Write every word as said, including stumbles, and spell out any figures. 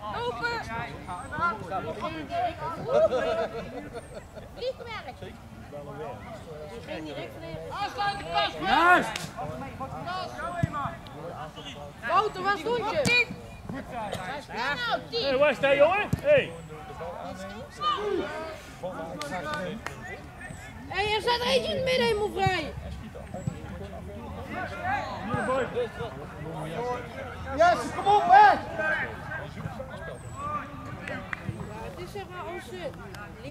Open! Vliegwerk! Die ging direct leren. Aansluiten, pas! Juist! Wouter, waar stond je? Nou, tien! Hé, waar sta je, jongen? Hé! Hé, er staat er eentje in het midden helemaal vrij! Yes, kom op, hè! Ja, het is zeg maar onze.